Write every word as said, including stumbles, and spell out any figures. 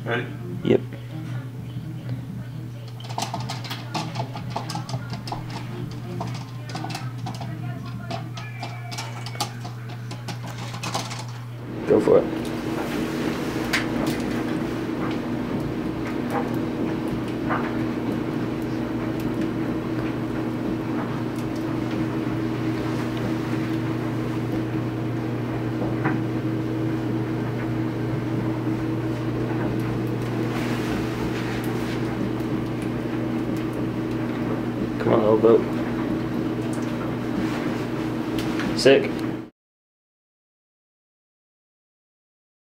Ready? Yep. Go for it. Come on, little boat. Sick.